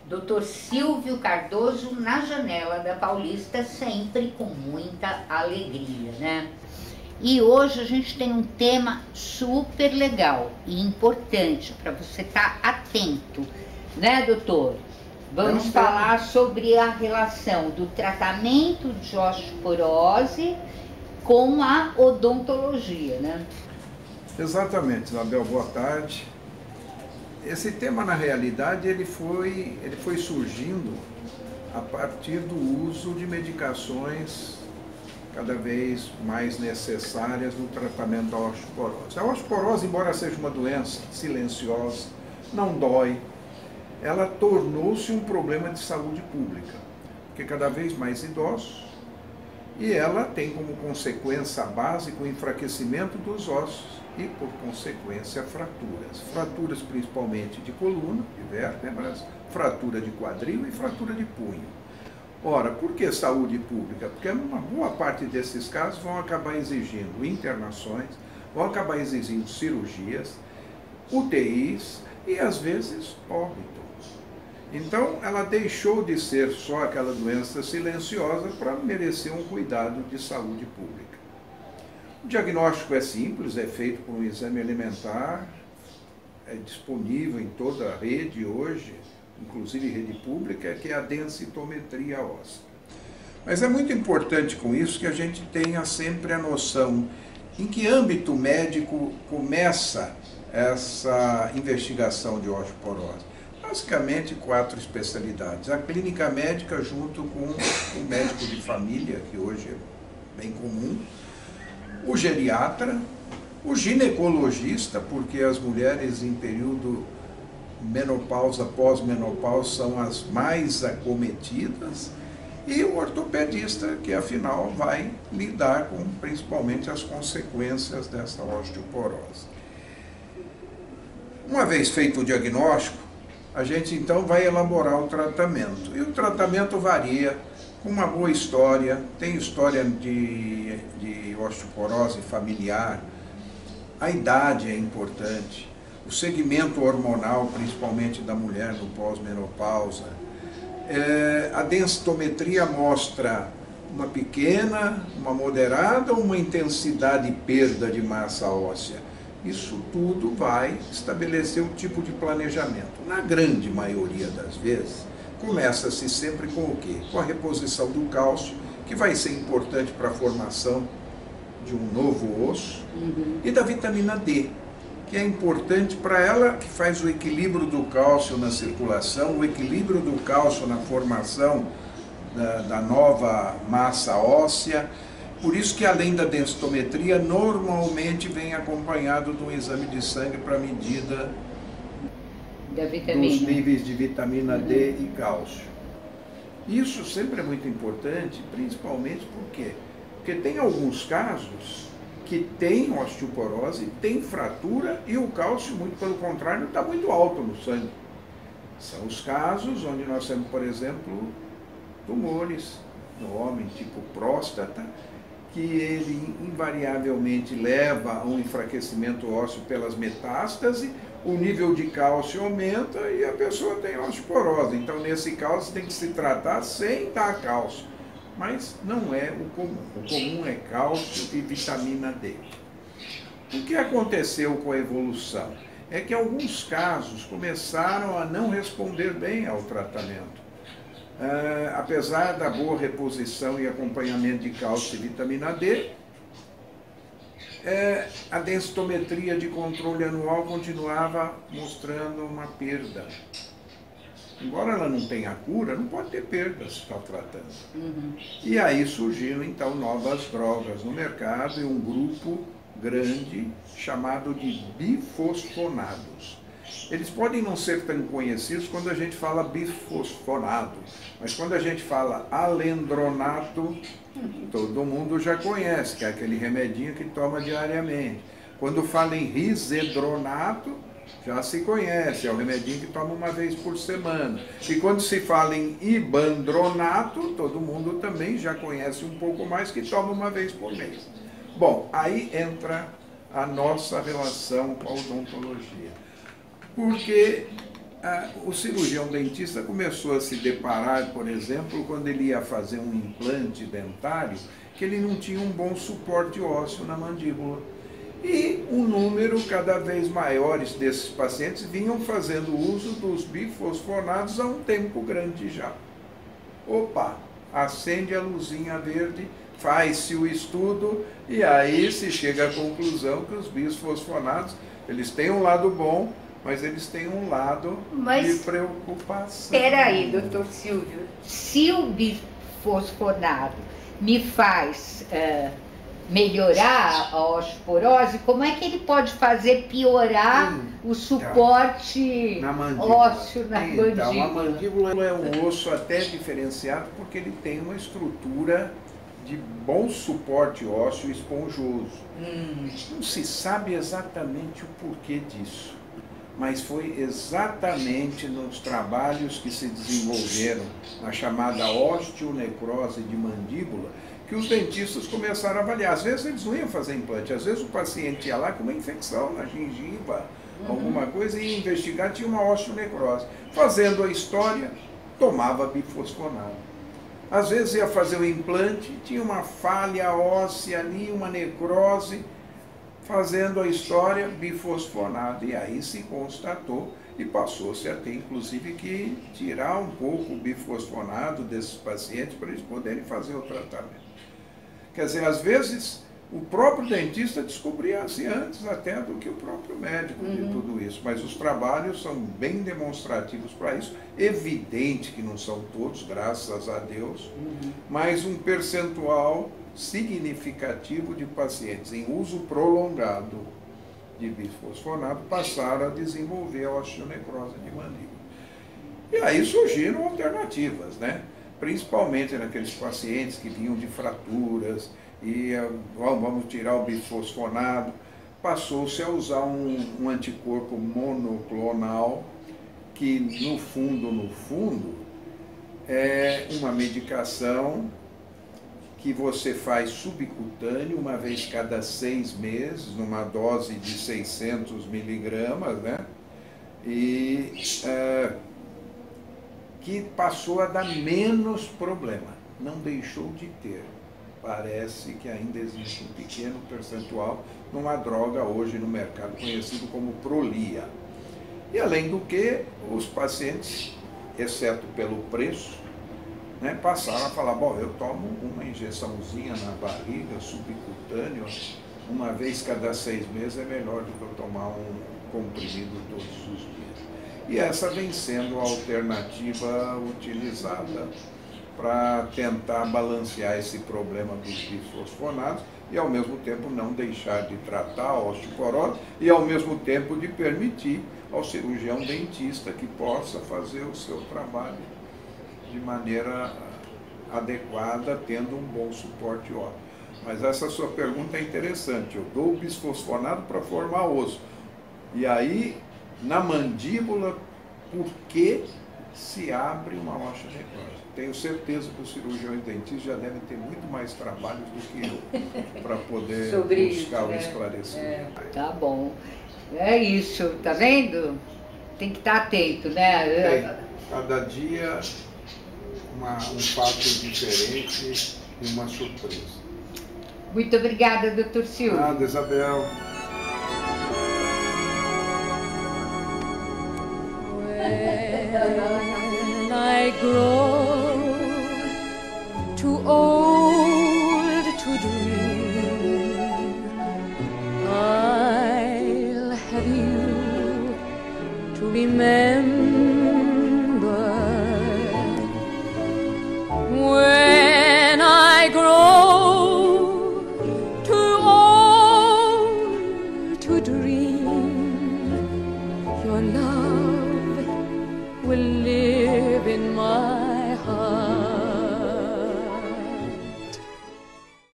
Dr. Silvio Cardoso na janela da Paulista, sempre com muita alegria, né? E hoje a gente tem um tema super legal e importante para você estar atento, né, doutor? Vamos falar sobre a relação do tratamento de osteoporose com a odontologia, né? Exatamente, Isabel, boa tarde. Esse tema, na realidade, ele foi surgindo a partir do uso de medicações cada vez mais necessárias no tratamento da osteoporose. A osteoporose, embora seja uma doença silenciosa, não dói, ela tornou-se um problema de saúde pública, porque cada vez mais idosos, e ela tem como consequência básica o enfraquecimento dos ossos e, por consequência, fraturas. Fraturas principalmente de coluna, de vértebras, fratura de quadril e fratura de punho. Ora, por que saúde pública? Porque uma boa parte desses casos vão acabar exigindo internações, vão acabar exigindo cirurgias, UTIs e, às vezes, óbito. Então, ela deixou de ser só aquela doença silenciosa para merecer um cuidado de saúde pública. O diagnóstico é simples, é feito por um exame elementar, é disponível em toda a rede hoje, inclusive rede pública, que é a densitometria óssea. Mas é muito importante com isso que a gente tenha sempre a noção em que âmbito médico começa essa investigação de osteoporose. Basicamente 4 especialidades. A clínica médica junto com o médico de família, que hoje é bem comum, o geriatra, o ginecologista, porque as mulheres em período menopausa, pós-menopausa são as mais acometidas, e o ortopedista, que afinal vai lidar com principalmente as consequências dessa osteoporose. Uma vez feito o diagnóstico, a gente então vai elaborar o tratamento. E o tratamento varia com uma boa história, tem história de osteoporose familiar, a idade é importante, o segmento hormonal, principalmente da mulher no pós-menopausa. A densitometria mostra uma pequena, uma moderada ou uma intensidade de perda de massa óssea. Isso tudo vai estabelecer o tipo de planejamento. Na grande maioria das vezes, começa-se sempre com o quê? Com a reposição do cálcio, que vai ser importante para a formação de um novo osso, e da vitamina D, que é importante para ela, que faz o equilíbrio do cálcio na circulação, o equilíbrio do cálcio na formação da nova massa óssea. Por isso que, além da densitometria, normalmente vem acompanhado de um exame de sangue para medida dos níveis de vitamina D e cálcio. Isso sempre é muito importante, principalmente porque tem alguns casos que tem osteoporose, tem fratura e o cálcio, muito pelo contrário, está muito alto no sangue. São os casos onde nós temos, por exemplo, tumores no homem, tipo próstata, que ele invariavelmente leva a um enfraquecimento ósseo pelas metástases, o nível de cálcio aumenta e a pessoa tem osteoporose. Então, nesse caso, tem que se tratar sem dar cálcio. Mas não é o comum. O comum é cálcio e vitamina D. O que aconteceu com a evolução? É que alguns casos começaram a não responder bem ao tratamento. Apesar da boa reposição e acompanhamento de cálcio e vitamina D, a densitometria de controle anual continuava mostrando uma perda. Embora ela não tenha cura, não pode ter perda se está tratando. E aí surgiram então novas drogas no mercado e um grupo grande chamado de bifosfonados. Eles podem não ser tão conhecidos quando a gente fala bifosfonado, mas quando a gente fala alendronato, todo mundo já conhece, que é aquele remedinho que toma diariamente. Quando fala em risedronato, já se conhece, é o remedinho que toma uma vez por semana. E quando se fala em ibandronato, todo mundo também já conhece um pouco mais, que toma uma vez por mês. Bom, aí entra a nossa relação com a odontologia. Porque O cirurgião dentista começou a se deparar, por exemplo, quando ele ia fazer um implante dentário, que ele não tinha um bom suporte ósseo na mandíbula. E um número cada vez maiores desses pacientes vinham fazendo uso dos bifosfonados há um tempo grande já. Opa, acende a luzinha verde, faz-se o estudo e aí se chega à conclusão que os bifosfonados, eles têm um lado bom, mas eles têm um lado de preocupação. Espera aí, doutor Silvio, se o bifosfonado me faz melhorar a osteoporose, como é que ele pode fazer piorar o suporte ósseo na mandíbula? Então, a mandíbula é um osso até diferenciado porque ele tem uma estrutura de bom suporte ósseo esponjoso. Não se sabe exatamente o porquê disso, mas foi exatamente nos trabalhos que se desenvolveram na chamada osteonecrose de mandíbula que os dentistas começaram a avaliar. Às vezes eles não iam fazer implante, às vezes o paciente ia lá com uma infecção na gengiva, alguma coisa, e ia investigar, tinha uma osteonecrose. Fazendo a história, tomava bifosfonado. Às vezes ia fazer o implante, tinha uma falha óssea ali, uma necrose, fazendo a história, bifosfonado. E aí se constatou e passou-se a ter, inclusive, que tirar um pouco o bifosfonado desses pacientes para eles poderem fazer o tratamento. Quer dizer, às vezes o próprio dentista descobria-se antes até do que o próprio médico de tudo isso, mas os trabalhos são bem demonstrativos para isso. Evidente que não são todos, graças a Deus, mas um percentual significativo de pacientes em uso prolongado de bifosfonato passaram a desenvolver a osteonecrose de mandíbula. E aí surgiram alternativas, né? Principalmente naqueles pacientes que vinham de fraturas, e vamos tirar o bifosfonado, passou-se a usar um anticorpo monoclonal, que no fundo, é uma medicação que você faz subcutâneo uma vez cada 6 meses, numa dose de 600 miligramas, né? E que passou a dar menos problema, não deixou de ter. Parece que ainda existe um pequeno percentual numa droga hoje no mercado conhecido como Prolia. E além do que, os pacientes, exceto pelo preço, né, passaram a falar, bom, eu tomo uma injeçãozinha na barriga, subcutâneo, uma vez cada 6 meses é melhor do que eu tomar um comprimido todos os dias. E essa vem sendo a alternativa utilizada para tentar balancear esse problema dos bifosfonados e ao mesmo tempo não deixar de tratar a osteoporose e ao mesmo tempo de permitir ao cirurgião dentista que possa fazer o seu trabalho de maneira adequada, tendo um bom suporte ósseo. Mas essa sua pergunta é interessante. Eu dou o bisfosfonado para formar osso. E aí, na mandíbula, por que se abre uma osteonecrose? Tenho certeza que os cirurgiões dentistas já devem ter muito mais trabalhos do que eu para poder buscar o esclarecimento. Tá bom. É isso, tá vendo? Tem que estar atento, né? Cada dia um fato diferente e uma surpresa. Muito obrigada, doutor Silvio. Nada, Isabel. When I grow too old to dream, I'll have you to remember. When I grow too old to dream, your love